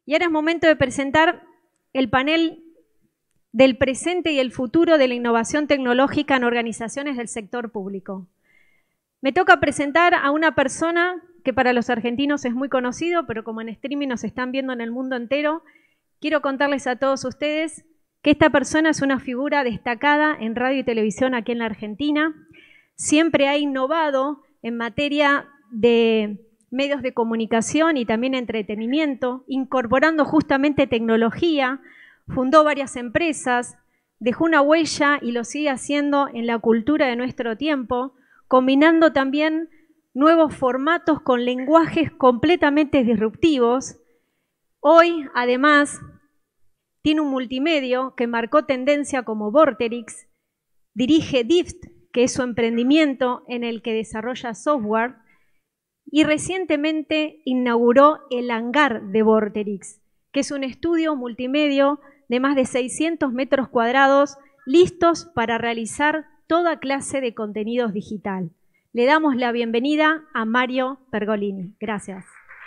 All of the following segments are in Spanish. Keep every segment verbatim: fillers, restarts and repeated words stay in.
Y ahora es momento de presentar el panel del presente y el futuro de la innovación tecnológica en organizaciones del sector público. Me toca presentar a una persona que para los argentinos es muy conocido, pero como en streaming nos están viendo en el mundo entero, quiero contarles a todos ustedes que esta persona es una figura destacada en radio y televisión aquí en la Argentina. Siempre ha innovado en materia de medios de comunicación y también entretenimiento, incorporando justamente tecnología, fundó varias empresas, dejó una huella y lo sigue haciendo en la cultura de nuestro tiempo, combinando también nuevos formatos con lenguajes completamente disruptivos. Hoy, además, tiene un multimedio que marcó tendencia como Vorterix, dirige Dift, que es su emprendimiento en el que desarrolla software, y recientemente inauguró el hangar de Vorterix, que es un estudio multimedio de más de seiscientos metros cuadrados, listos para realizar toda clase de contenidos digital. Le damos la bienvenida a Mario Pergolini. Gracias.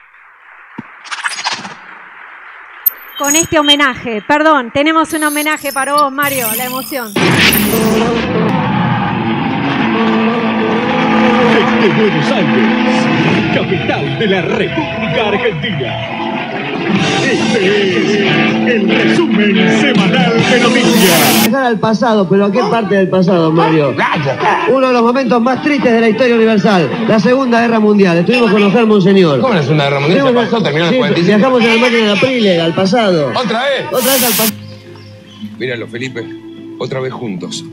Con este homenaje, perdón, tenemos un homenaje para vos, Mario, la emoción. Desde Buenos Aires, capital de la República Argentina. Este es el resumen semanal de noticias. Dejar al pasado, pero ¿a qué parte del pasado, Mario? Uno de los momentos más tristes de la historia universal, la Segunda Guerra Mundial. Estuvimos con los Monseñor. ¿Cómo la Segunda Guerra Mundial? Se pasó, terminó en el cuarenta y siete. Viajamos en el máquina de Aprilia, al pasado. ¿Otra vez? Otra vez al pasado. Míralo, Felipe. Otra vez juntos.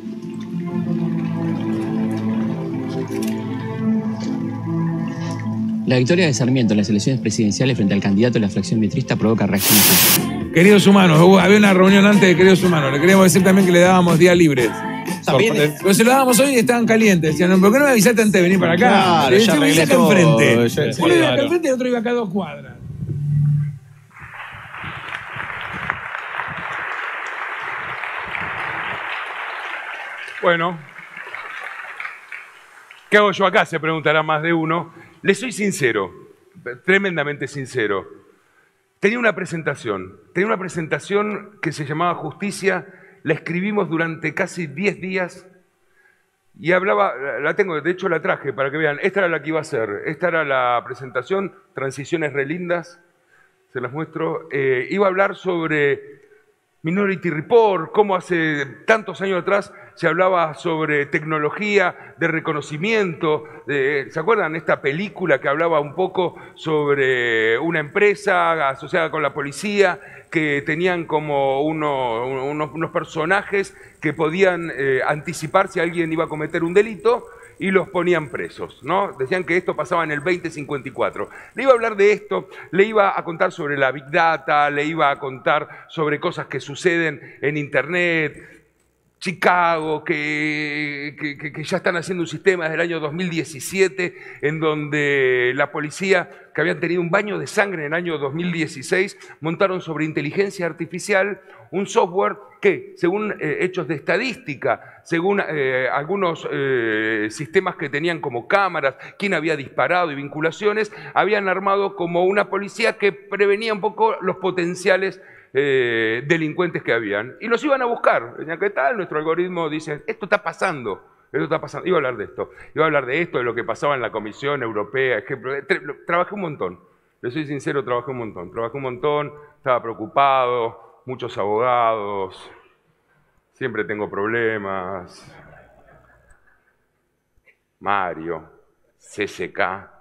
La victoria de Sarmiento en las elecciones presidenciales frente al candidato de la fracción metrista provoca reacciones. Queridos humanos, había una reunión antes de Queridos Humanos. Le queríamos decir también que le dábamos días libres. También. Pero se lo dábamos hoy y estaban calientes. Decían, ¿por qué no me avisaste antes de venir para acá? Claro, le ya decía, arreglé acá todo. enfrente. Ya- Uno iba acá claro. enfrente y el otro iba acá a dos cuadras. Bueno, ¿qué hago yo acá? Se preguntará más de uno. Le soy sincero, tremendamente sincero. Tenía una presentación, tenía una presentación que se llamaba Justicia, la escribimos durante casi diez días y hablaba, la tengo, de hecho la traje para que vean, esta era la que iba a ser, esta era la presentación, Transiciones Relindas, se las muestro, eh, iba a hablar sobre Minority Report, cómo hace tantos años atrás se hablaba sobre tecnología de reconocimiento. De, ¿se acuerdan esta película que hablaba un poco sobre una empresa asociada con la policía que tenían como uno, unos, unos personajes que podían eh, anticipar si alguien iba a cometer un delito y los ponían presos, ¿no? Decían que esto pasaba en el veinte cincuenta y cuatro. Le iba a hablar de esto, le iba a contar sobre la Big Data, le iba a contar sobre cosas que suceden en Internet, Chicago, que, que, que ya están haciendo un sistema desde el año dos mil diecisiete, en donde la policía, que habían tenido un baño de sangre en el año dos mil dieciséis, montaron sobre inteligencia artificial un software que, según eh, hechos de estadística, según eh, algunos eh, sistemas que tenían como cámaras, quién había disparado y vinculaciones, habían armado como una policía que prevenía un poco los potenciales Eh, delincuentes que habían, y los iban a buscar. Decían, ¿qué tal? Nuestro algoritmo dice, esto está pasando, esto está pasando. Iba a hablar de esto, iba a hablar de esto, de lo que pasaba en la Comisión Europea, ejemplo. Trabajé un montón, le soy sincero, trabajé un montón, trabajé un montón, estaba preocupado, muchos abogados, siempre tengo problemas. Mario, C C K,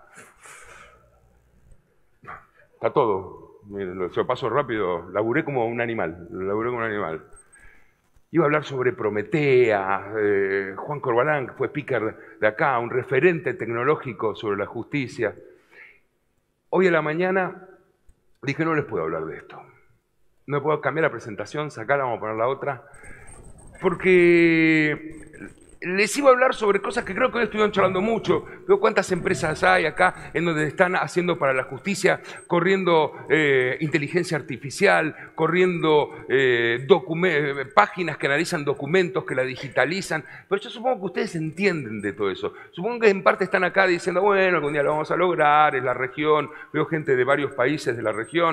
está todo. Miren, lo paso rápido, laburé como un animal, laburé como un animal. Iba a hablar sobre Prometea, eh, Juan Corbalán, que fue speaker de acá, un referente tecnológico sobre la justicia. Hoy a la mañana dije, no les puedo hablar de esto. No puedo cambiar la presentación, sacarla, vamos a poner la otra. Porque les iba a hablar sobre cosas que creo que hoy estuvieron charlando mucho. Veo cuántas empresas hay acá en donde están haciendo para la justicia, corriendo eh, inteligencia artificial, corriendo eh, páginas que analizan documentos, que la digitalizan. Pero yo supongo que ustedes entienden de todo eso. Supongo que en parte están acá diciendo, bueno, algún día lo vamos a lograr, en la región. Veo gente de varios países de la región.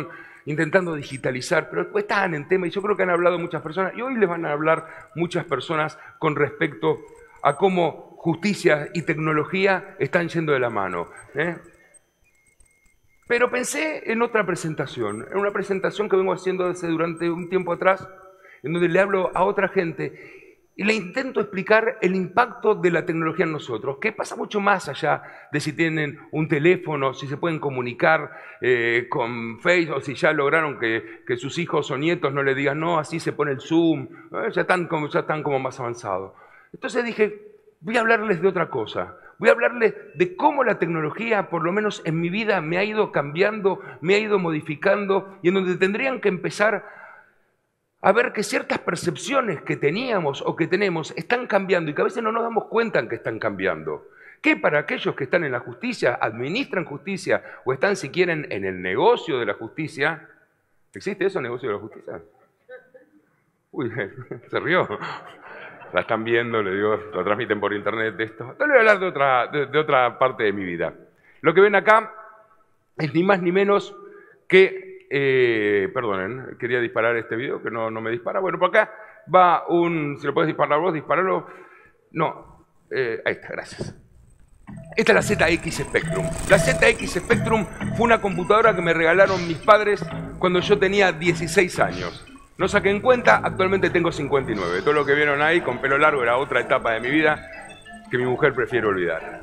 intentando digitalizar, pero después estaban en tema y yo creo que han hablado muchas personas y hoy les van a hablar muchas personas con respecto a cómo justicia y tecnología están yendo de la mano. ¿eh? Pero pensé en otra presentación, en una presentación que vengo haciendo desde durante un tiempo atrás, en donde le hablo a otra gente y le intento explicar el impacto de la tecnología en nosotros, que pasa mucho más allá de si tienen un teléfono, si se pueden comunicar eh, con Facebook, o si ya lograron que, que sus hijos o nietos no le digan, no, así se pone el Zoom, eh, ya, están como, ya están como más avanzados. Entonces dije, voy a hablarles de otra cosa. Voy a hablarles de cómo la tecnología, por lo menos en mi vida, me ha ido cambiando, me ha ido modificando, y en donde tendrían que empezar a ver que ciertas percepciones que teníamos o que tenemos están cambiando y que a veces no nos damos cuenta en que están cambiando. Que para aquellos que están en la justicia, administran justicia o están si quieren en el negocio de la justicia, ¿existe eso, negocio de la justicia? Uy, se rió. La están viendo, le digo, lo transmiten por internet esto. Entonces le voy a hablar de otra, de, de otra parte de mi vida. Lo que ven acá es ni más ni menos que... Eh, perdonen, quería disparar este video que no, no me dispara. Bueno, por acá va un... Si lo puedes disparar vos, disparalo. No, eh, ahí está, gracias. Esta es la Z X Spectrum. La Z X Spectrum fue una computadora que me regalaron mis padres cuando yo tenía dieciséis años. No saquen cuenta, actualmente tengo cincuenta y nueve. Todo lo que vieron ahí con pelo largo era otra etapa de mi vida que mi mujer prefiere olvidar.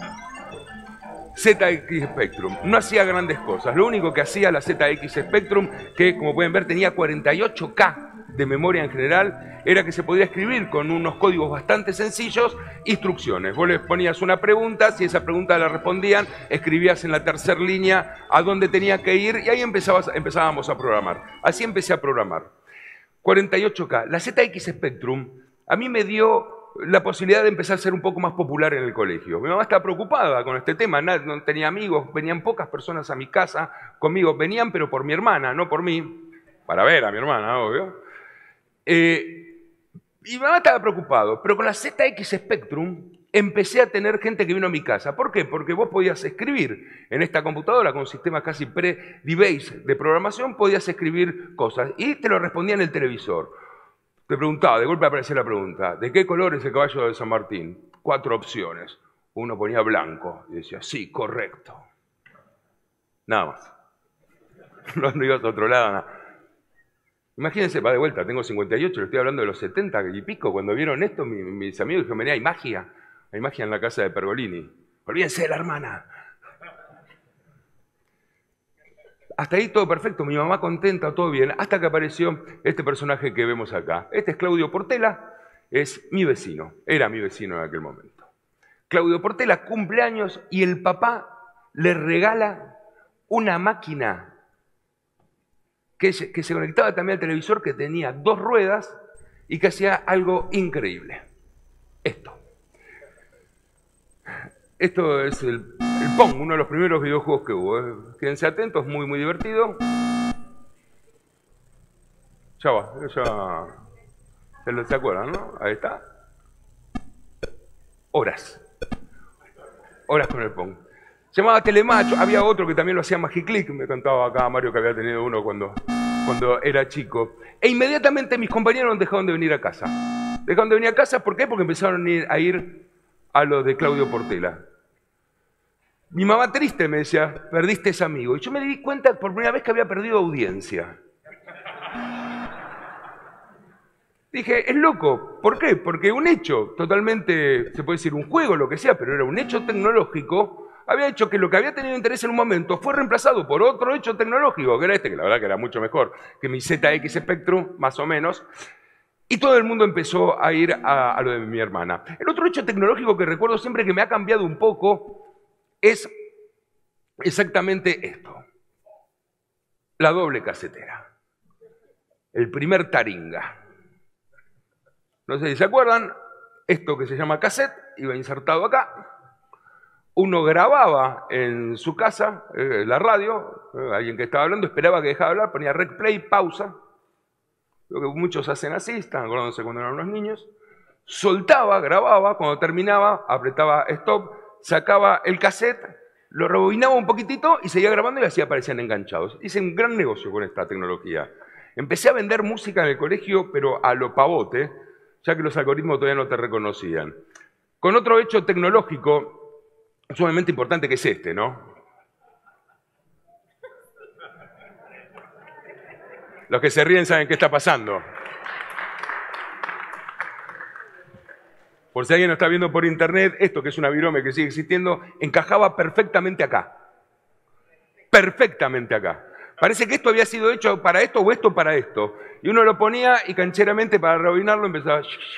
Z X Spectrum. No hacía grandes cosas. Lo único que hacía la Z X Spectrum, que como pueden ver tenía cuarenta y ocho K de memoria en general, era que se podía escribir con unos códigos bastante sencillos, instrucciones. Vos les ponías una pregunta, si esa pregunta la respondían, escribías en la tercera línea a dónde tenía que ir y ahí empezabas, empezábamos a programar. Así empecé a programar. cuarenta y ocho K. La Z X Spectrum a mí me dio la posibilidad de empezar a ser un poco más popular en el colegio. Mi mamá estaba preocupada con este tema, no tenía amigos, venían pocas personas a mi casa conmigo, venían pero por mi hermana, no por mí, para ver a mi hermana, obvio. Eh, y mi mamá estaba preocupado, pero con la Z X Spectrum empecé a tener gente que vino a mi casa. ¿Por qué? Porque vos podías escribir en esta computadora con un sistema casi pre-debase de programación, podías escribir cosas y te lo respondía en el televisor. Te preguntaba, de golpe aparecía la pregunta, ¿de qué color es el caballo de San Martín? Cuatro opciones. Uno ponía blanco y decía, sí, correcto. Nada más. No, no ibas a otro lado, nada. Imagínense, va de vuelta, tengo cincuenta y ocho, le estoy hablando de los setenta y pico. Cuando vieron esto, mis, mis amigos dijeron, venía, hay magia. Hay magia en la casa de Pergolini. Olvídense de la hermana. Hasta ahí todo perfecto, mi mamá contenta, todo bien, hasta que apareció este personaje que vemos acá. Este es Claudio Portela, es mi vecino, era mi vecino en aquel momento. Claudio Portela cumple años y el papá le regala una máquina que se, que se conectaba también al televisor, que tenía dos ruedas y que hacía algo increíble. Esto. Esto es el, el Pong, uno de los primeros videojuegos que hubo. ¿eh? Quédense atentos, muy, muy divertido. Ya va, ya... ¿Se acuerdan, no? Ahí está. Horas. Horas con el Pong. Se llamaba Telemacho. Había otro que también lo hacía Magiclick. Me contaba acá Mario que había tenido uno cuando, cuando era chico. E inmediatamente mis compañeros dejaron de venir a casa. Dejaron de venir a casa, ¿por qué? Porque empezaron a ir a, ir a lo de Claudio Portela. Mi mamá triste me decía, perdiste ese amigo. Y yo me di cuenta por primera vez que había perdido audiencia. Dije, es loco. ¿Por qué? Porque un hecho totalmente, se puede decir un juego, lo que sea, pero era un hecho tecnológico, había hecho que lo que había tenido interés en un momento fue reemplazado por otro hecho tecnológico, que era este, que la verdad que era mucho mejor que mi Z X Spectrum, más o menos. Y todo el mundo empezó a ir a, a lo de mi hermana. El otro hecho tecnológico que recuerdo siempre que me ha cambiado un poco es exactamente esto. La doble casetera. El primer taringa. No sé si se acuerdan, esto que se llama cassette iba insertado acá. Uno grababa en su casa eh, la radio, eh, alguien que estaba hablando, esperaba que dejara de hablar, ponía rec play, pausa. Lo que muchos hacen así, están acordándose cuando eran unos niños. Soltaba, grababa, cuando terminaba, apretaba stop, sacaba el cassette, lo rebobinaba un poquitito y seguía grabando y así aparecían enganchados. Hice un gran negocio con esta tecnología. Empecé a vender música en el colegio, pero a lo pavote, ya que los algoritmos todavía no te reconocían. Con otro hecho tecnológico sumamente importante que es este, ¿no? Los que se ríen saben qué está pasando. Por si alguien lo está viendo por internet, esto que es una virome que sigue existiendo, encajaba perfectamente acá. Perfectamente acá. Parece que esto había sido hecho para esto o esto para esto. Y uno lo ponía y cancheramente para rebobinarlo empezaba...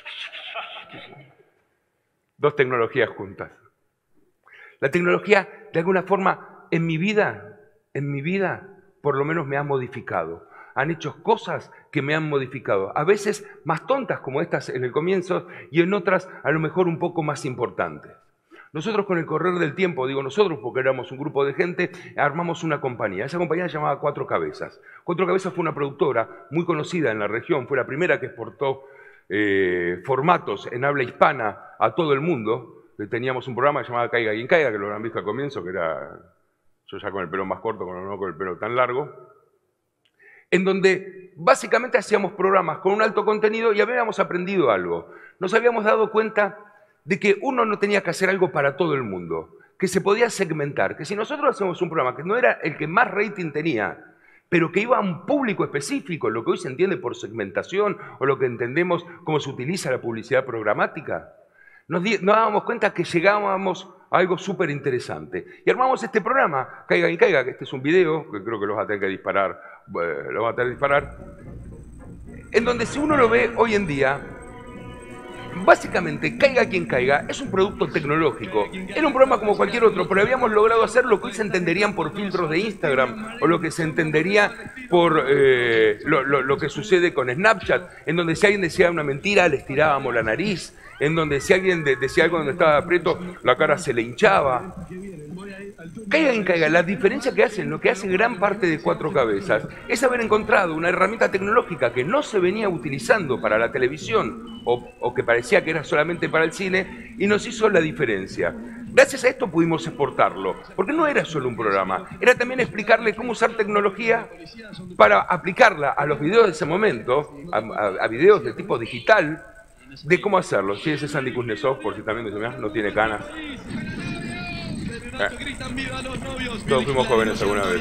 Dos tecnologías juntas. La tecnología, de alguna forma, en mi vida, en mi vida, por lo menos me ha modificado. Han hecho cosas que me han modificado. A veces más tontas como estas en el comienzo y en otras a lo mejor un poco más importantes. Nosotros con el correr del tiempo, digo nosotros porque éramos un grupo de gente, armamos una compañía. Esa compañía se llamaba Cuatro Cabezas. Cuatro Cabezas fue una productora muy conocida en la región, fue la primera que exportó eh, formatos en habla hispana a todo el mundo. Teníamos un programa que se llamaba Caiga quien caiga, que lo habrán visto al comienzo, que era yo ya con el pelo más corto, no con el pelo tan largo, en donde básicamente hacíamos programas con un alto contenido y habíamos aprendido algo. Nos habíamos dado cuenta de que uno no tenía que hacer algo para todo el mundo, que se podía segmentar, que si nosotros hacemos un programa que no era el que más rating tenía, pero que iba a un público específico, lo que hoy se entiende por segmentación o lo que entendemos como se utiliza la publicidad programática, nos, di nos dábamos cuenta que llegábamos a algo súper interesante. Y armamos este programa, Caiga y Caiga, que este es un video, que creo que los va a tener que disparar, eh, lo va a tener que disparar, en donde si uno lo ve hoy en día, básicamente, Caiga quien caiga, es un producto tecnológico. Era un programa como cualquier otro, pero habíamos logrado hacer lo que hoy se entenderían por filtros de Instagram o lo que se entendería por eh, lo, lo, lo que sucede con Snapchat, en donde si alguien decía una mentira, les tirábamos la nariz, en donde si alguien de, decía algo donde estaba aprieto, la cara se le hinchaba. Caiga quien caiga, la diferencia que hacen, lo que hace gran parte de Cuatro Cabezas, es haber encontrado una herramienta tecnológica que no se venía utilizando para la televisión o, o que parecía que era solamente para el cine y nos hizo la diferencia. Gracias a esto pudimos exportarlo, porque no era solo un programa, era también explicarle cómo usar tecnología para aplicarla a los videos de ese momento, a, a, a videos de tipo digital, de cómo hacerlo. Sí, ese es Andy Kuznetsov, por si también no tiene canas. Eh. Todos fuimos jóvenes alguna vez.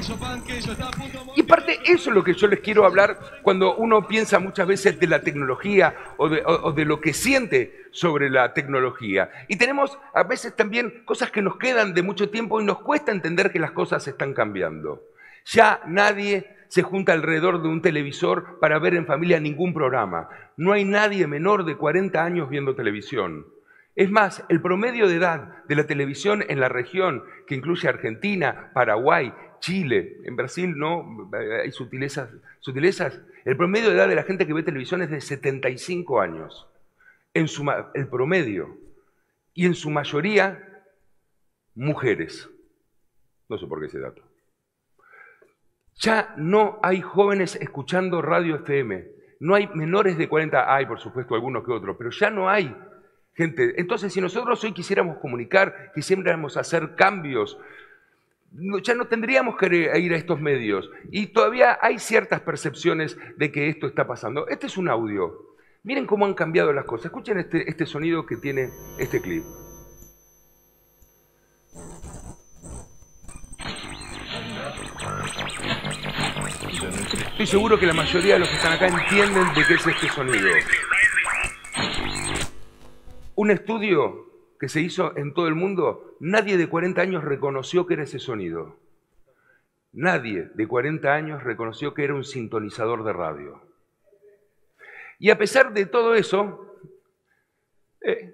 Y parte, eso es lo que yo les quiero hablar cuando uno piensa muchas veces de la tecnología o de, o, o de lo que siente sobre la tecnología. Y tenemos a veces también cosas que nos quedan de mucho tiempo y nos cuesta entender que las cosas están cambiando. Ya nadie se junta alrededor de un televisor para ver en familia ningún programa. No hay nadie menor de cuarenta años viendo televisión. Es más, el promedio de edad de la televisión en la región, que incluye Argentina, Paraguay, Chile, en Brasil no hay sutilezas, sutilezas, el promedio de edad de la gente que ve televisión es de setenta y cinco años. En su, el promedio. Y en su mayoría, mujeres. No sé por qué ese dato. Ya no hay jóvenes escuchando radio F M. No hay menores de cuarenta, hay por supuesto algunos que otros, pero ya no hay gente. Entonces, si nosotros hoy quisiéramos comunicar, quisiéramos hacer cambios, ya no tendríamos que ir a estos medios. Y todavía hay ciertas percepciones de que esto está pasando. Este es un audio. Miren cómo han cambiado las cosas. Escuchen este, este sonido que tiene este clip. Estoy seguro que la mayoría de los que están acá entienden de qué es este sonido. Un estudio que se hizo en todo el mundo, nadie de cuarenta años reconoció que era ese sonido. Nadie de cuarenta años reconoció que era un sintonizador de radio. Y a pesar de todo eso, eh,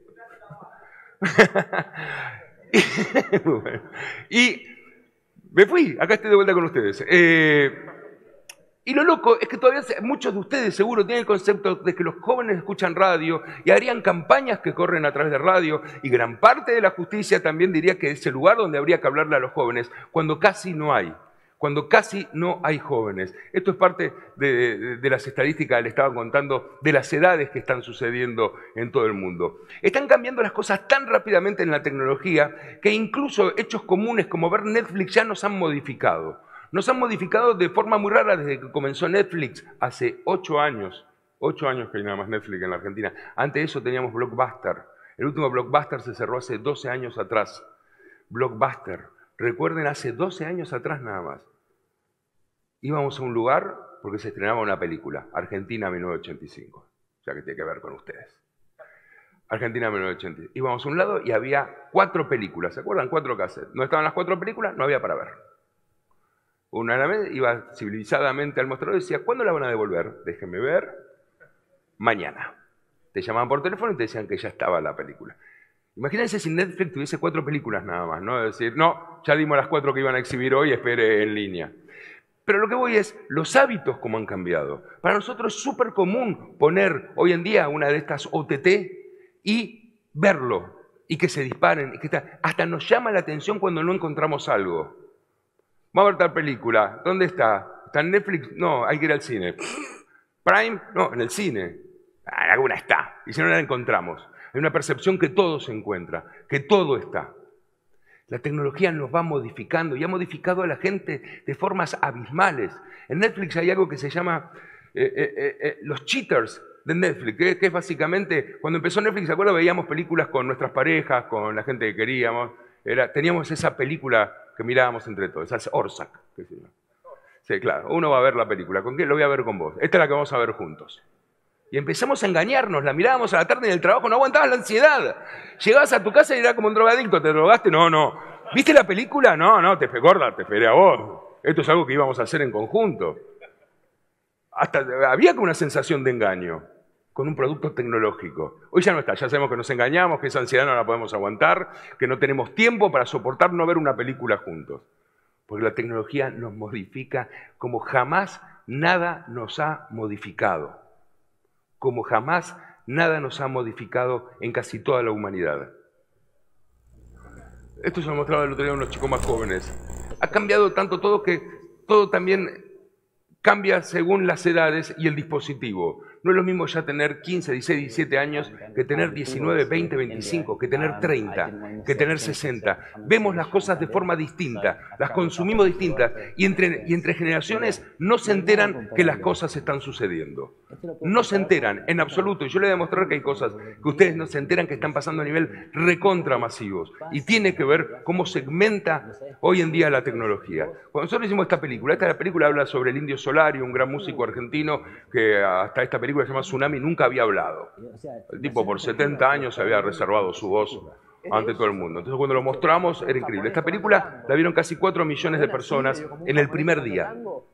y, bueno, y me fui, acá estoy de vuelta con ustedes. Eh, Y lo loco es que todavía muchos de ustedes seguro tienen el concepto de que los jóvenes escuchan radio y harían campañas que corren a través de radio, y gran parte de la justicia también diría que es el lugar donde habría que hablarle a los jóvenes, cuando casi no hay cuando casi no hay jóvenes. Esto es parte de, de, de las estadísticas que le estaba contando, de las edades que están sucediendo en todo el mundo. Están cambiando las cosas tan rápidamente en la tecnología que incluso hechos comunes como ver Netflix ya nos han modificado. Nos han modificado de forma muy rara desde que comenzó Netflix hace ocho años. Ocho años que hay nada más Netflix en la Argentina. Antes de eso teníamos Blockbuster. El último Blockbuster se cerró hace doce años atrás. Blockbuster. Recuerden, hace doce años atrás nada más. Íbamos a un lugar porque se estrenaba una película. Argentina mil novecientos ochenta y cinco. Ya que tiene que ver con ustedes. Argentina mil novecientos ochenta y cinco. Íbamos a un lado y había cuatro películas. ¿Se acuerdan? Cuatro cassettes. No estaban las cuatro películas, no había para ver. Una vez iba civilizadamente al mostrador y decía, ¿cuándo la van a devolver? Déjenme ver. Mañana. Te llamaban por teléfono y te decían que ya estaba la película. Imagínense si Netflix tuviese cuatro películas nada más, ¿no? Es decir, no, ya dimos las cuatro que iban a exhibir hoy, espere en línea. Pero lo que voy es, los hábitos cómo han cambiado. Para nosotros es súper común poner hoy en día una de estas O T T y verlo, y que se disparen, y que está, hasta nos llama la atención cuando no encontramos algo. Vamos a ver tal película, ¿dónde está? ¿Está en Netflix? No, hay que ir al cine. ¿Prime? No, en el cine. Ah, alguna está, y si no la encontramos. Hay una percepción que todo se encuentra, que todo está. La tecnología nos va modificando y ha modificado a la gente de formas abismales. En Netflix hay algo que se llama eh, eh, eh, los cheaters de Netflix, que, que es básicamente, cuando empezó Netflix, ¿se acuerdan? Veíamos películas con nuestras parejas, con la gente que queríamos. Era, teníamos esa película que mirábamos entre todos, esa es Orsak. Que se llama. Sí, claro, uno va a ver la película. ¿Con quién? Lo voy a ver con vos. Esta es la que vamos a ver juntos. Y empezamos a engañarnos, la mirábamos a la tarde en el trabajo, no aguantabas la ansiedad. Llegabas a tu casa y era como un drogadicto, ¿te drogaste? No, no. ¿Viste la película? No, no, te gorda, te esperé a vos. Esto es algo que íbamos a hacer en conjunto. Hasta había como una sensación de engaño con un producto tecnológico. Hoy ya no está, ya sabemos que nos engañamos, que esa ansiedad no la podemos aguantar, que no tenemos tiempo para soportar no ver una película juntos. Porque la tecnología nos modifica como jamás nada nos ha modificado. Como jamás nada nos ha modificado en casi toda la humanidad. Esto se lo mostraba el otro día a unos chicos más jóvenes. Ha cambiado tanto todo que todo también cambia según las edades y el dispositivo. No es lo mismo ya tener quince, dieciséis, diecisiete años que tener diecinueve, veinte, veinticinco, que tener treinta, que tener sesenta. Vemos las cosas de forma distinta, las consumimos distintas y entre, y entre generaciones no se enteran que las cosas están sucediendo. No se enteran en absoluto. Y yo les voy a demostrar que hay cosas que ustedes no se enteran que están pasando a nivel recontra masivos. Y tiene que ver cómo segmenta hoy en día la tecnología. Cuando nosotros hicimos esta película, esta película habla sobre el Indio Solari, un gran músico argentino que hasta esta película se llama Tsunami, nunca había hablado. El tipo por setenta años había reservado su voz ante todo el mundo. Entonces cuando lo mostramos era increíble. Esta película la vieron casi cuatro millones de personas en el primer día.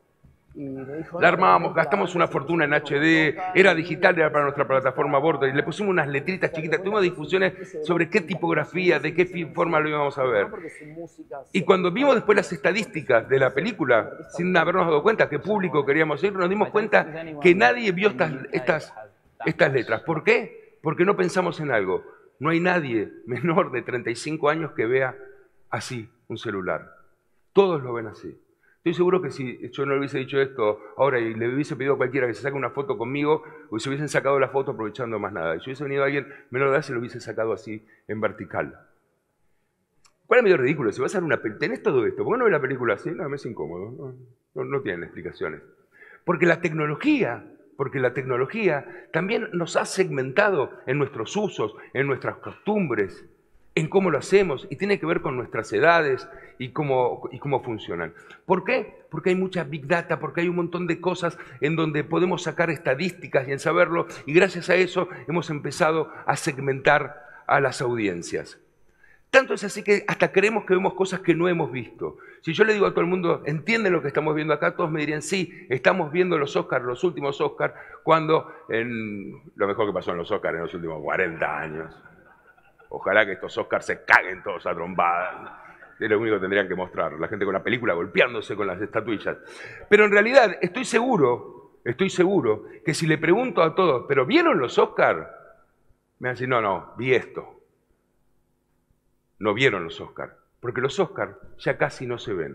La armábamos, gastamos una fortuna en H D, era digital, era para nuestra plataforma Border, y le pusimos unas letritas chiquitas, tuvimos discusiones sobre qué tipografía, de qué forma lo íbamos a ver. Y cuando vimos después las estadísticas de la película, sin habernos dado cuenta qué público queríamos ir, nos dimos cuenta que nadie vio estas, estas, estas letras. ¿Por qué? Porque no pensamos en algo. No hay nadie menor de treinta y cinco años que vea así un celular. Todos lo ven así. Estoy seguro que si yo no le hubiese dicho esto ahora y le hubiese pedido a cualquiera que se saque una foto conmigo, o se hubiesen sacado la foto aprovechando más nada. Y si hubiese venido alguien menor de edad, se lo hubiese sacado así, en vertical. ¿Cuál es medio ridículo? Si vas a ver una película, tenés todo esto, ¿por qué no ves la película así? No, me es incómodo, no, no, no tienen explicaciones. Porque la tecnología, porque la tecnología también nos ha segmentado en nuestros usos, en nuestras costumbres, en cómo lo hacemos, y tiene que ver con nuestras edades y cómo, y cómo funcionan. ¿Por qué? Porque hay mucha Big Data, porque hay un montón de cosas en donde podemos sacar estadísticas y en saberlo, y gracias a eso hemos empezado a segmentar a las audiencias. Tanto es así que hasta creemos que vemos cosas que no hemos visto. Si yo le digo a todo el mundo, ¿entienden lo que estamos viendo acá? Todos me dirían, sí, estamos viendo los Oscars, los últimos Oscars, cuando en lo mejor que pasó en los Oscars en los últimos cuarenta años. Ojalá que estos Oscars se caguen todos a trompadas. Es lo único que tendrían que mostrar. La gente con la película golpeándose con las estatuillas. Pero en realidad estoy seguro, estoy seguro que si le pregunto a todos, ¿pero vieron los Oscars? Me van a decir, no, no, vi esto. No vieron los Oscars. Porque los Oscars ya casi no se ven.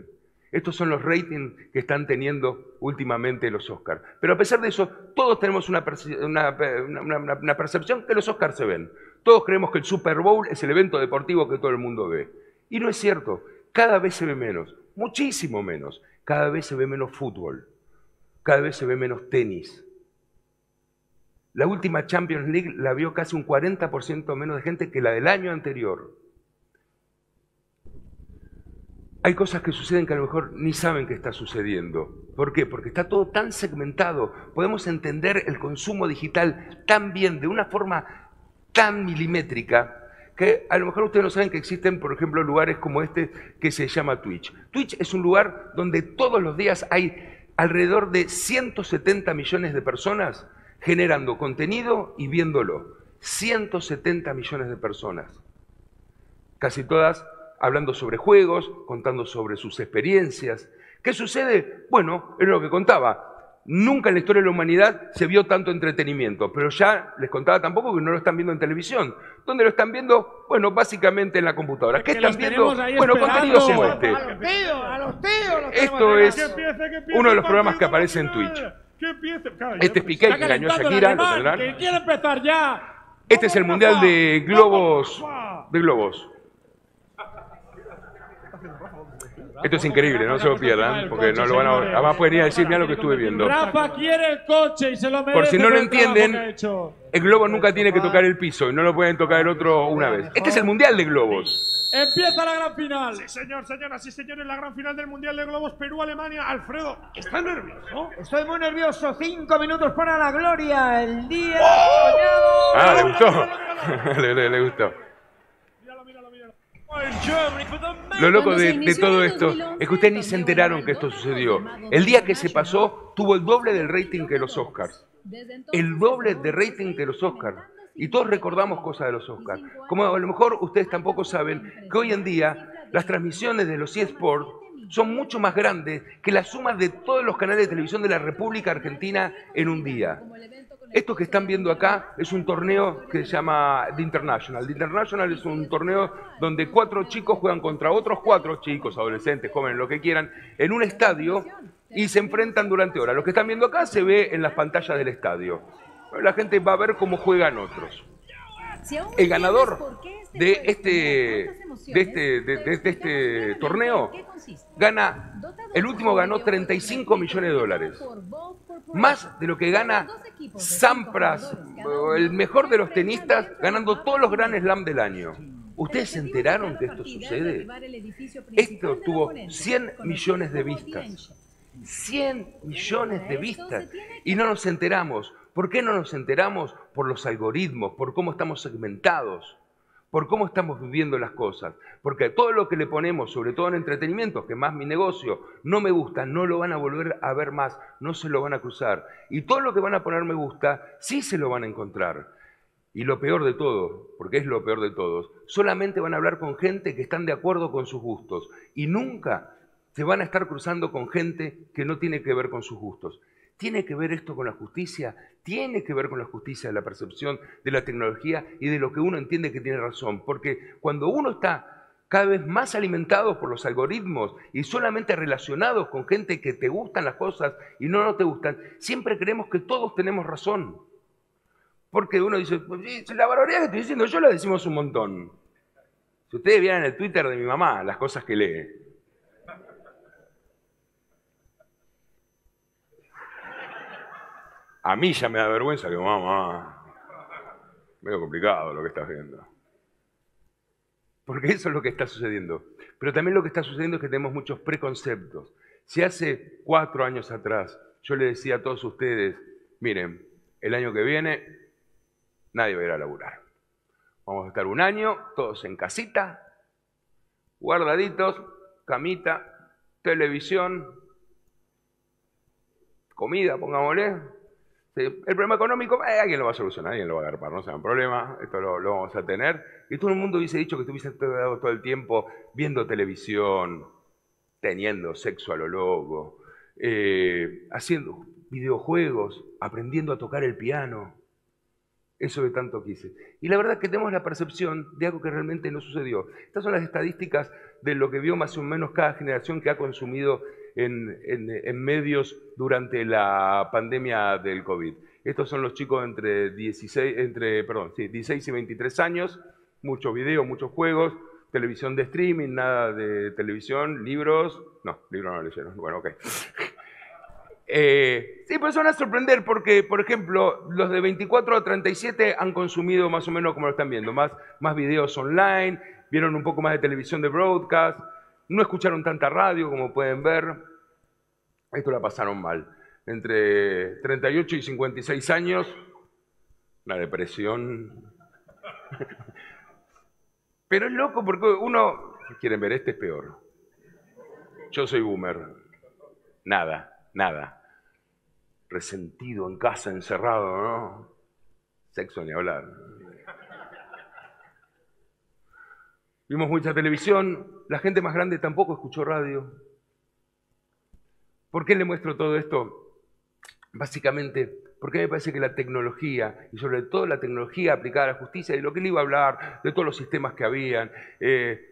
Estos son los ratings que están teniendo últimamente los Oscars. Pero a pesar de eso, todos tenemos una, perce una, una, una, una percepción que los Oscars se ven. Todos creemos que el Super Bowl es el evento deportivo que todo el mundo ve. Y no es cierto. Cada vez se ve menos, muchísimo menos. Cada vez se ve menos fútbol. Cada vez se ve menos tenis. La última Champions League la vio casi un cuarenta por ciento menos de gente que la del año anterior. Hay cosas que suceden que a lo mejor ni saben que está sucediendo. ¿Por qué? Porque está todo tan segmentado. Podemos entender el consumo digital tan bien, de una forma tan milimétrica, que a lo mejor ustedes no saben que existen, por ejemplo, lugares como este que se llama Twitch. Twitch es un lugar donde todos los días hay alrededor de ciento setenta millones de personas generando contenido y viéndolo. ciento setenta millones de personas. Casi todas hablando sobre juegos, contando sobre sus experiencias. ¿Qué sucede? Bueno, es lo que contaba. Nunca en la historia de la humanidad se vio tanto entretenimiento, pero ya les contaba tampoco que no lo están viendo en televisión. ¿Dónde lo están viendo? Bueno, básicamente en la computadora. ¿Qué están viendo? Bueno, contenido como este. A los tíos, a los tíos. Esto es uno de los programas que aparece en Twitch. Este es Piqué, que engañó a Shakira, lo tendrán. Que quiere empezar ya. Este es el Mundial de Globos. De Globos. Esto es increíble, no se lo pierdan, porque no lo van a... Además pueden ir a decir, mira lo que estuve viendo. Rafa quiere el coche y se lo merece. Por si no lo entienden, el globo nunca tiene que tocar el piso y no lo pueden tocar el otro una vez. Este es el Mundial de Globos. Empieza la gran final. Sí, señor, señoras y señores, la gran final del Mundial de Globos, Perú-Alemania. Alfredo, ¿está nervioso? Estoy muy nervioso. Cinco minutos para la gloria. El día ¡Oh! Ah, le gustó. le, le, le gustó. Lo loco de, de todo esto es que ustedes ni se enteraron que esto sucedió. El día que se pasó tuvo el doble del rating que los Oscars. El doble de rating que los Oscars. Y todos recordamos cosas de los Oscars. Como a lo mejor ustedes tampoco saben que hoy en día las transmisiones de los eSports son mucho más grandes que la suma de todos los canales de televisión de la República Argentina en un día. Esto que están viendo acá es un torneo que se llama The International. The International es un torneo donde cuatro chicos juegan contra otros cuatro chicos, adolescentes, jóvenes, lo que quieran, en un estadio y se enfrentan durante horas. Lo que están viendo acá se ve en las pantallas del estadio. La gente va a ver cómo juegan otros. El ganador de este, de este, de, de, de este torneo gana, el último ganó treinta y cinco millones de dólares. Más de lo que gana Sampras, el mejor de los tenistas, ganando todos los Grand Slam del año. ¿Ustedes se enteraron que esto sucede? Esto tuvo cien millones de vistas. cien millones de vistas. Y no nos enteramos. ¿Por qué no nos enteramos? Por los algoritmos, por cómo estamos segmentados, por cómo estamos viviendo las cosas. Porque todo lo que le ponemos, sobre todo en entretenimiento, que más mi negocio, no me gusta, no lo van a volver a ver más, no se lo van a cruzar. Y todo lo que van a poner me gusta, sí se lo van a encontrar. Y lo peor de todo, porque es lo peor de todos, solamente van a hablar con gente que están de acuerdo con sus gustos. Y nunca se van a estar cruzando con gente que no tiene que ver con sus gustos. ¿Tiene que ver esto con la justicia? Tiene que ver con la justicia de la percepción de la tecnología y de lo que uno entiende que tiene razón. Porque cuando uno está cada vez más alimentado por los algoritmos y solamente relacionados con gente que te gustan las cosas y no no te gustan, siempre creemos que todos tenemos razón. Porque uno dice, la barbaridad que estoy diciendo yo la decimos un montón. Si ustedes vieran el Twitter de mi mamá, las cosas que lee. A mí ya me da vergüenza que mamá, medio complicado lo que estás viendo. Porque eso es lo que está sucediendo. Pero también lo que está sucediendo es que tenemos muchos preconceptos. Si hace cuatro años atrás yo le decía a todos ustedes, miren, el año que viene nadie va a ir a laburar. Vamos a estar un año todos en casita, guardaditos, camita, televisión, comida, pongámosle. El problema económico, eh, alguien lo va a solucionar, alguien lo va a agarpar, no sea un problema, esto lo, lo vamos a tener. Y todo el mundo hubiese dicho que estuviese todo, todo el tiempo viendo televisión, teniendo sexo a lo loco, eh, haciendo videojuegos, aprendiendo a tocar el piano. Eso que tanto quise. Y la verdad es que tenemos la percepción de algo que realmente no sucedió. Estas son las estadísticas de lo que vio más o menos cada generación que ha consumido en, en, en medios durante la pandemia del COVID. Estos son los chicos entre, dieciséis, entre perdón, sí, dieciséis y veintitrés años, muchos videos, muchos juegos, televisión de streaming, nada de televisión, libros, no, libros no leyeron, bueno, ok. Eh, sí, pero se van a sorprender porque, por ejemplo, los de veinticuatro a treinta y siete han consumido más o menos como lo están viendo, más, más videos online, vieron un poco más de televisión de broadcast, no escucharon tanta radio como pueden ver, esto la pasaron mal. Entre treinta y ocho y cincuenta y seis años, la depresión. Pero es loco porque uno, quieren ver, este es peor. Yo soy boomer, nada. Nada. Resentido en casa, encerrado, ¿no? Sexo ni hablar. Vimos mucha televisión. La gente más grande tampoco escuchó radio. ¿Por qué le muestro todo esto? Básicamente, porque me parece que la tecnología, y sobre todo la tecnología aplicada a la justicia, de lo que le iba a hablar, de todos los sistemas que habían, eh,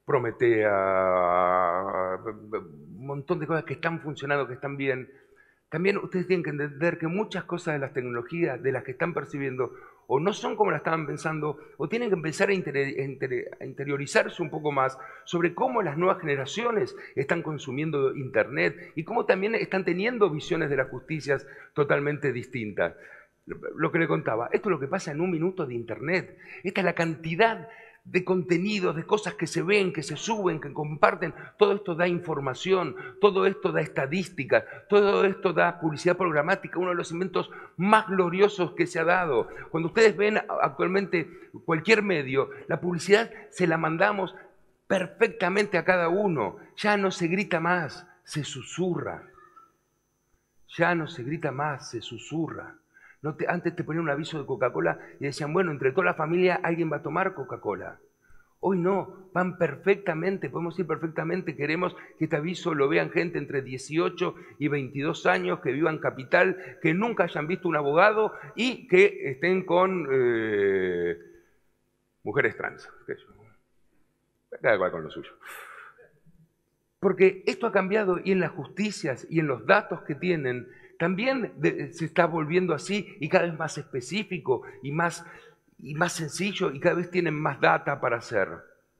Prometea, un montón de cosas que están funcionando, que están bien. También ustedes tienen que entender que muchas cosas de las tecnologías, de las que están percibiendo, o no son como las estaban pensando, o tienen que empezar a, inter a interiorizarse un poco más sobre cómo las nuevas generaciones están consumiendo Internet y cómo también están teniendo visiones de las justicias totalmente distintas. Lo que le contaba, esto es lo que pasa en un minuto de Internet. Esta es la cantidad de contenidos, de cosas que se ven, que se suben, que comparten. Todo esto da información, todo esto da estadísticas, todo esto da publicidad programática, uno de los inventos más gloriosos que se ha dado. Cuando ustedes ven actualmente cualquier medio, la publicidad se la mandamos perfectamente a cada uno. Ya no se grita más, se susurra. Ya no se grita más, se susurra. No te, antes te ponían un aviso de Coca-Cola y decían, bueno, entre toda la familia alguien va a tomar Coca-Cola. Hoy no, van perfectamente, podemos ir perfectamente, queremos que este aviso lo vean gente entre dieciocho y veintidós años, que vivan en capital, que nunca hayan visto un abogado y que estén con eh, mujeres trans. Cada cual con lo suyo. Porque esto ha cambiado y en las justicias y en los datos que tienen, también de, se está volviendo así y cada vez más específico y más, y más sencillo y cada vez tienen más data para hacer.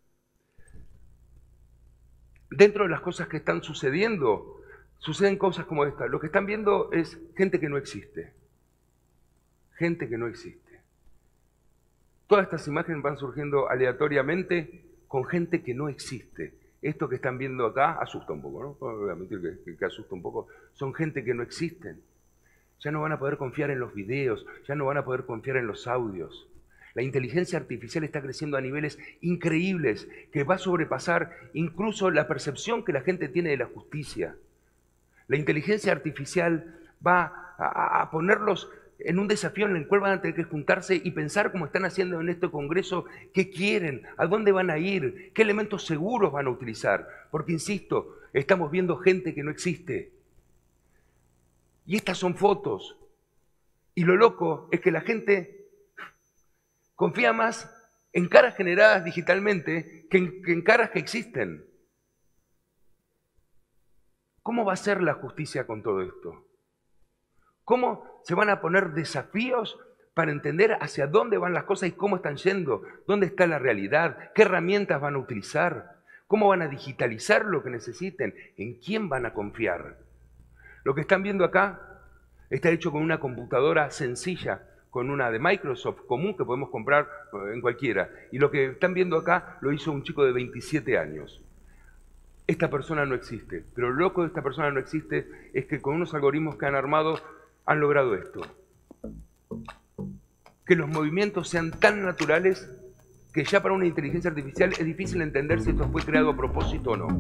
Dentro de las cosas que están sucediendo, suceden cosas como esta. Lo que están viendo es gente que no existe. Gente que no existe. Todas estas imágenes van surgiendo aleatoriamente con gente que no existe. Esto que están viendo acá asusta un poco, ¿no? No voy a mentir que, que, que asusta un poco. Son gente que no existen. Ya no van a poder confiar en los videos, ya no van a poder confiar en los audios. La inteligencia artificial está creciendo a niveles increíbles que va a sobrepasar incluso la percepción que la gente tiene de la justicia. La inteligencia artificial va a, a ponerlos en un desafío en el cual van a tener que juntarse y pensar como están haciendo en este congreso, qué quieren, a dónde van a ir, qué elementos seguros van a utilizar. Porque, insisto, estamos viendo gente que no existe. Y estas son fotos. Y lo loco es que la gente confía más en caras generadas digitalmente que en, que en caras que existen. ¿Cómo va a ser la justicia con todo esto? ¿Cómo se van a poner desafíos para entender hacia dónde van las cosas y cómo están yendo? ¿Dónde está la realidad? ¿Qué herramientas van a utilizar? ¿Cómo van a digitalizar lo que necesiten? ¿En quién van a confiar? Lo que están viendo acá está hecho con una computadora sencilla, con una de Microsoft común que podemos comprar en cualquiera. Y lo que están viendo acá lo hizo un chico de veintisiete años. Esta persona no existe, pero lo loco de esta persona no existe es que con unos algoritmos que han armado han logrado esto. Que los movimientos sean tan naturales que ya para una inteligencia artificial es difícil entender si esto fue creado a propósito o no.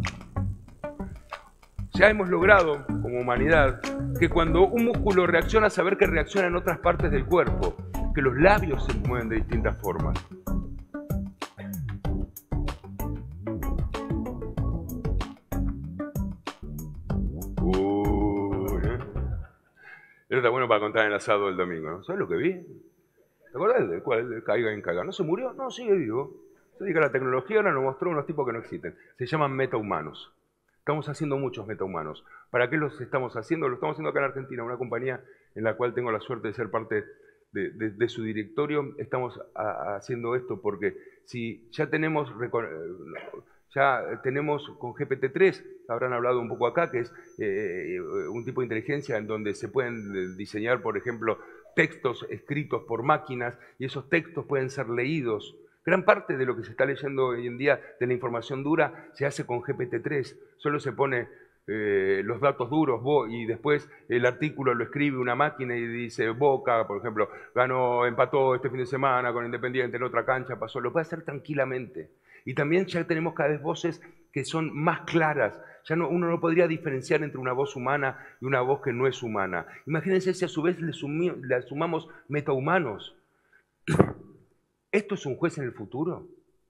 Ya hemos logrado, como humanidad, que cuando un músculo reacciona, saber que reacciona en otras partes del cuerpo, que los labios se mueven de distintas formas. Eso está bueno para contar en el asado del domingo, ¿no? ¿Sabes lo que vi? ¿Te acuerdas de cuál? El caiga en caiga. ¿No se murió? No, sigue vivo. Se dedica a la tecnología, ahora nos mostró unos tipos que no existen. Se llaman metahumanos. Estamos haciendo muchos metahumanos. ¿Para qué los estamos haciendo? Lo estamos haciendo acá en Argentina, una compañía en la cual tengo la suerte de ser parte de, de, de su directorio. Estamos a, haciendo esto porque si ya tenemos, ya tenemos con G P T tres, habrán hablado un poco acá, que es eh, un tipo de inteligencia en donde se pueden diseñar, por ejemplo, textos escritos por máquinas y esos textos pueden ser leídos. Gran parte de lo que se está leyendo hoy en día de la información dura se hace con G P T tres. Solo se pone eh, los datos duros y después el artículo lo escribe una máquina y dice Boca, por ejemplo, ganó, empató este fin de semana con Independiente en otra cancha, pasó. Lo puede hacer tranquilamente. Y también ya tenemos cada vez voces que son más claras. Ya no, uno no podría diferenciar entre una voz humana y una voz que no es humana. Imagínense si a su vez le, sumi, le sumamos metahumanos. ¿Esto es un juez en el futuro?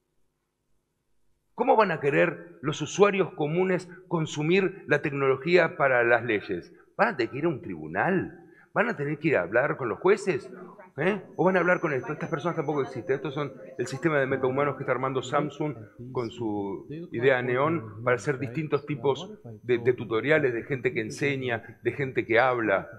¿Cómo van a querer los usuarios comunes consumir la tecnología para las leyes? ¿Van a tener que ir a un tribunal? ¿Van a tener que ir a hablar con los jueces? ¿Eh? ¿O van a hablar con esto? Estas personas tampoco existen. Estos son el sistema de metahumanos que está armando Samsung con su idea Neon para hacer distintos tipos de, de tutoriales, de gente que enseña, de gente que habla.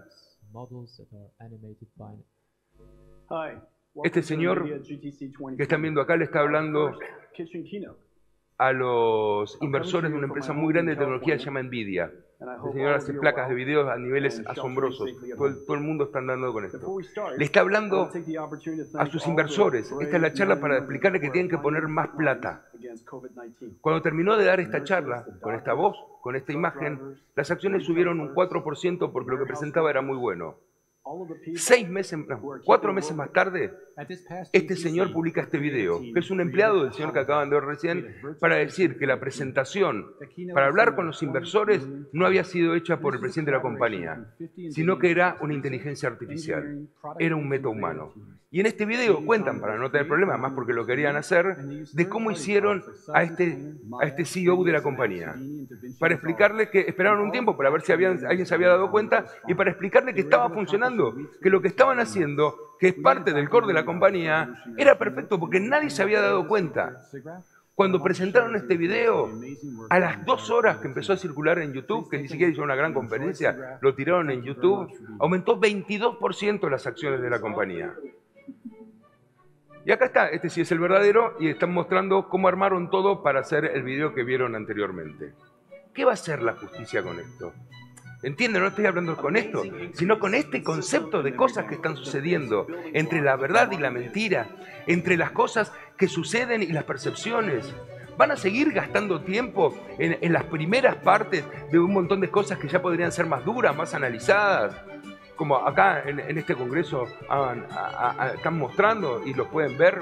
Este señor que están viendo acá le está hablando a los inversores de una empresa muy grande de tecnología que se llama Nvidia. El señor hace placas de video a niveles asombrosos. Todo el, todo el mundo está andando con esto. Le está hablando a sus inversores. Esta es la charla para explicarle que tienen que poner más plata. Cuando terminó de dar esta charla, con esta voz, con esta imagen, las acciones subieron un cuatro por ciento porque lo que presentaba era muy bueno. Seis meses, no, cuatro meses más tarde, este señor publica este video, que es un empleado del señor que acaban de ver recién, para decir que la presentación para hablar con los inversores no había sido hecha por el presidente de la compañía, sino que era una inteligencia artificial, era un metahumano. Y en este video cuentan, para no tener problemas, más porque lo querían hacer, de cómo hicieron a este, a este C E O de la compañía. Para explicarle que esperaron un tiempo para ver si habían, alguien se había dado cuenta y para explicarle que estaba funcionando, que lo que estaban haciendo, que es parte del core de la compañía, era perfecto porque nadie se había dado cuenta. Cuando presentaron este video, a las dos horas que empezó a circular en YouTube, que ni siquiera hizo una gran conferencia, lo tiraron en YouTube, aumentó veintidós por ciento las acciones de la compañía. Y acá está, este sí es el verdadero, y están mostrando cómo armaron todo para hacer el video que vieron anteriormente. ¿Qué va a hacer la justicia con esto? ¿Entienden? No estoy hablando con esto, sino con este concepto de cosas que están sucediendo entre la verdad y la mentira, entre las cosas que suceden y las percepciones. Van a seguir gastando tiempo en, en las primeras partes de un montón de cosas que ya podrían ser más duras, más analizadas. Como acá en, en este congreso han, a, a, están mostrando y lo pueden ver.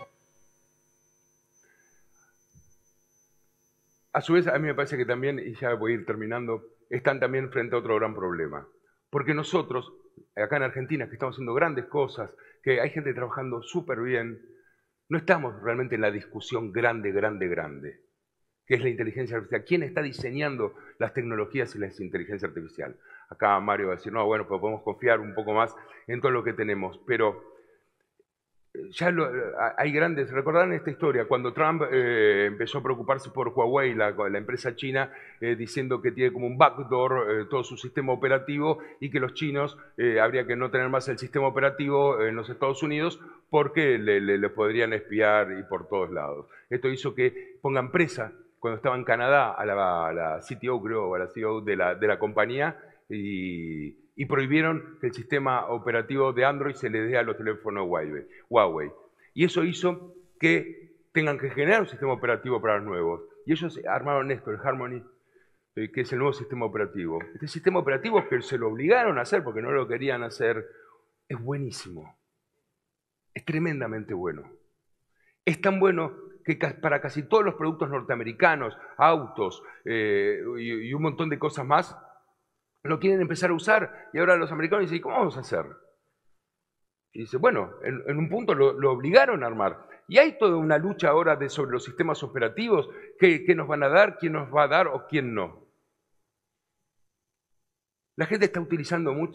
A su vez, a mí me parece que también, y ya voy a ir terminando, están también frente a otro gran problema. Porque nosotros, acá en Argentina, que estamos haciendo grandes cosas, que hay gente trabajando súper bien, no estamos realmente en la discusión grande, grande, grande, que es la inteligencia artificial. ¿Quién está diseñando las tecnologías y la inteligencia artificial? Acá Mario va a decir, no, bueno, pues podemos confiar un poco más en todo lo que tenemos, pero ya lo, hay grandes, recordarán esta historia, cuando Trump eh, empezó a preocuparse por Huawei, la, la empresa china, eh, diciendo que tiene como un backdoor eh, todo su sistema operativo y que los chinos eh, habría que no tener más el sistema operativo en los Estados Unidos porque le, le, le podrían espiar y por todos lados. Esto hizo que pongan presa, cuando estaba en Canadá, a la, a la C T O, creo, a la C E O de la, de la compañía, y, y prohibieron que el sistema operativo de Android se le dé a los teléfonos Huawei. Y eso hizo que tengan que generar un sistema operativo para los nuevos. Y ellos armaron esto, el Harmony, eh, que es el nuevo sistema operativo. Este sistema operativo que se lo obligaron a hacer porque no lo querían hacer, es buenísimo. Es tremendamente bueno. Es tan bueno que para casi todos los productos norteamericanos, autos eh, y, y un montón de cosas más, lo quieren empezar a usar, y ahora los americanos dicen, ¿cómo vamos a hacer? Y dice, bueno, en, en un punto lo, lo obligaron a armar. Y hay toda una lucha ahora de, sobre los sistemas operativos, qué, qué nos van a dar, quién nos va a dar o quién no. La gente está utilizando mucho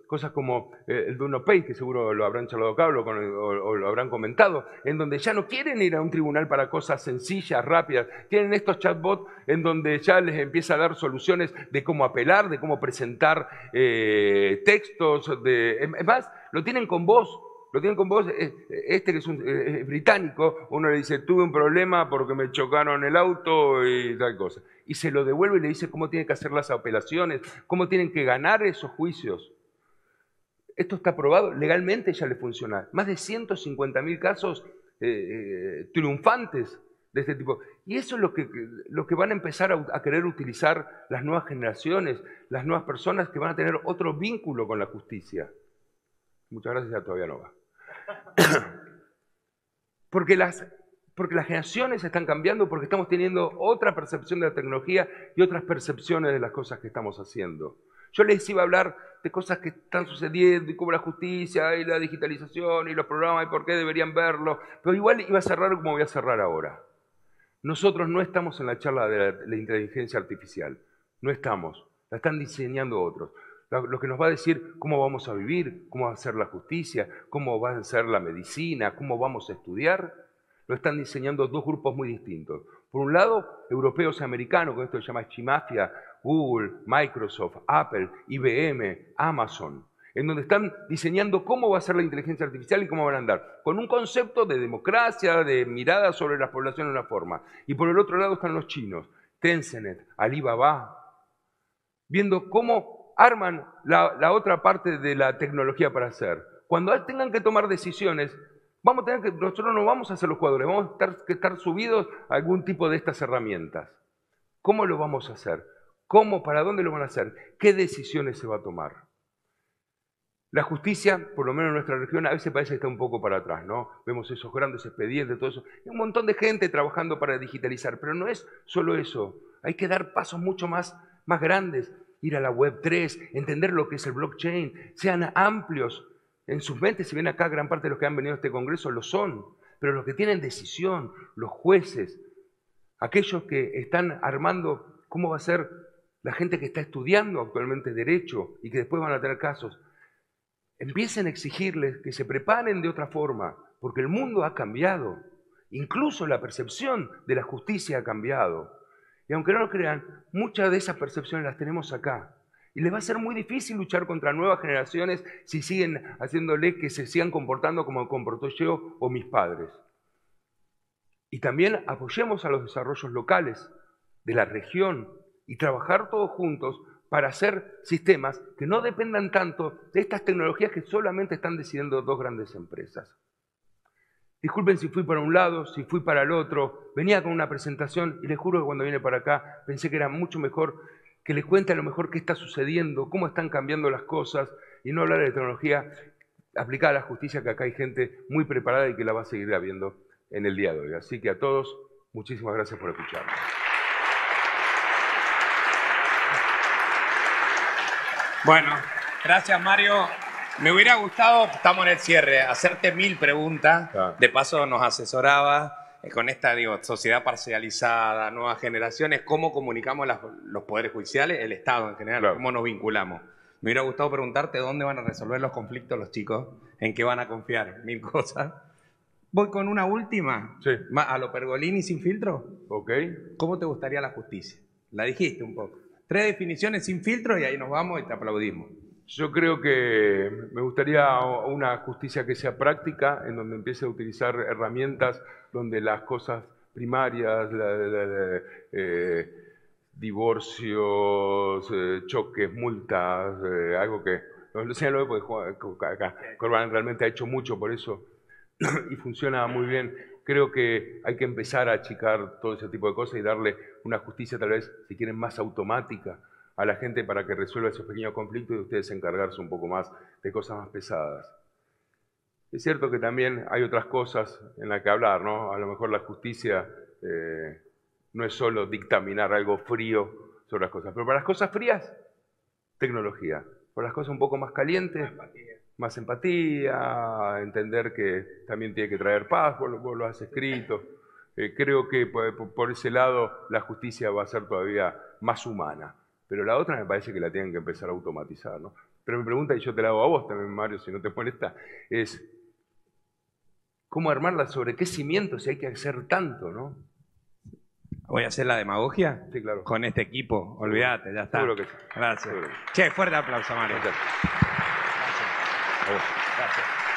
cosas como eh, el Do Not Pay, que seguro lo habrán charlado acá o lo, o, o lo habrán comentado, en donde ya no quieren ir a un tribunal para cosas sencillas, rápidas, tienen estos chatbots en donde ya les empieza a dar soluciones de cómo apelar, de cómo presentar eh, textos, de, es más, lo tienen con voz. Lo tienen con vos, este que es, un, es británico, uno le dice, tuve un problema porque me chocaron el auto y tal cosa. Y se lo devuelve y le dice cómo tiene que hacer las apelaciones, cómo tienen que ganar esos juicios. Esto está probado, legalmente ya le funciona. Más de ciento cincuenta mil casos eh, eh, triunfantes de este tipo. Y eso es lo que, lo que van a empezar a, a querer utilizar las nuevas generaciones, las nuevas personas que van a tener otro vínculo con la justicia. Muchas gracias, ya todavía no va. Porque las, porque las generaciones están cambiando, porque estamos teniendo otra percepción de la tecnología y otras percepciones de las cosas que estamos haciendo. Yo les iba a hablar de cosas que están sucediendo, y como la justicia, y la digitalización, y los programas, y por qué deberían verlo, pero igual iba a cerrar como voy a cerrar ahora. Nosotros no estamos en la charla de la, la inteligencia artificial, no estamos, la están diseñando otros. Lo que nos va a decir cómo vamos a vivir, cómo va a ser la justicia, cómo va a ser la medicina, cómo vamos a estudiar, lo están diseñando dos grupos muy distintos. Por un lado, europeos y americanos, con esto se llama Chimafia, Google, Microsoft, Apple, I B M, Amazon, en donde están diseñando cómo va a ser la inteligencia artificial y cómo van a andar, con un concepto de democracia, de mirada sobre la población de una forma. Y por el otro lado están los chinos, Tencent, Alibaba, viendo cómo arman la, la otra parte de la tecnología para hacer. Cuando tengan que tomar decisiones, vamos a tener que, nosotros no vamos a ser los jugadores, vamos a estar, que estar subidos a algún tipo de estas herramientas. ¿Cómo lo vamos a hacer? ¿Cómo? ¿Para dónde lo van a hacer? ¿Qué decisiones se va a tomar? La justicia, por lo menos en nuestra región, a veces parece que está un poco para atrás, ¿no? Vemos esos grandes expedientes, todo eso. Hay un montón de gente trabajando para digitalizar, pero no es solo eso. Hay que dar pasos mucho más, más grandes. Ir a la web tres, entender lo que es el blockchain, sean amplios en sus mentes. Si ven acá, gran parte de los que han venido a este congreso lo son, pero los que tienen decisión, los jueces, aquellos que están armando cómo va a ser la gente que está estudiando actualmente Derecho y que después van a tener casos, empiecen a exigirles que se preparen de otra forma, porque el mundo ha cambiado, incluso la percepción de la justicia ha cambiado. Y aunque no lo crean, muchas de esas percepciones las tenemos acá. Y les va a ser muy difícil luchar contra nuevas generaciones si siguen haciéndole que se sigan comportando como comportó yo o mis padres. Y también apoyemos a los desarrollos locales de la región y trabajar todos juntos para hacer sistemas que no dependan tanto de estas tecnologías que solamente están decidiendo dos grandes empresas. Disculpen si fui para un lado, si fui para el otro, venía con una presentación y les juro que cuando vine para acá pensé que era mucho mejor que les cuente a lo mejor qué está sucediendo, cómo están cambiando las cosas y no hablar de tecnología aplicada a la justicia, que acá hay gente muy preparada y que la va a seguir habiendo en el día de hoy. Así que a todos, muchísimas gracias por escucharme. Bueno, gracias Mario. Me hubiera gustado, estamos en el cierre, hacerte mil preguntas. Ah. De paso nos asesoraba eh, con esta digo, sociedad parcializada, nuevas generaciones, cómo comunicamos las, los poderes judiciales, el Estado en general, claro. Cómo nos vinculamos. Me hubiera gustado preguntarte dónde van a resolver los conflictos los chicos, en qué van a confiar, mil cosas. Voy con una última, sí. A lo Pergolini sin filtro. Ok. ¿Cómo te gustaría la justicia? La dijiste un poco. Tres definiciones sin filtro y ahí nos vamos y te aplaudimos. Yo creo que me gustaría una justicia que sea práctica, en donde empiece a utilizar herramientas donde las cosas primarias, la, la, la, eh, divorcios, eh, choques, multas, eh, algo que... Lo señalo porque acá Corban realmente ha hecho mucho por eso y funciona muy bien. Creo que hay que empezar a achicar todo ese tipo de cosas y darle una justicia tal vez, si quieren, más automática a la gente para que resuelva esos pequeños conflictos y ustedes encargarse un poco más de cosas más pesadas. Es cierto que también hay otras cosas en las que hablar, ¿no? A lo mejor la justicia eh, no es solo dictaminar algo frío sobre las cosas, pero para las cosas frías, tecnología. Para las cosas un poco más calientes, más empatía, más empatía entender que también tiene que traer paz, vos, vos lo has escrito. Eh, creo que por, por ese lado la justicia va a ser todavía más humana. Pero la otra me parece que la tienen que empezar a automatizar, ¿no? Pero mi pregunta, y yo te la hago a vos también, Mario, si no te molesta, es ¿cómo armarla? ¿Sobre qué cimientos? Si hay que hacer tanto, ¿no? ¿Voy a hacer la demagogia? Sí, claro. Con este equipo, olvídate, ya está. Seguro que sí. Gracias. Seguro que sí. Che, fuerte aplauso, Mario. Gracias. Gracias. A vos. Gracias.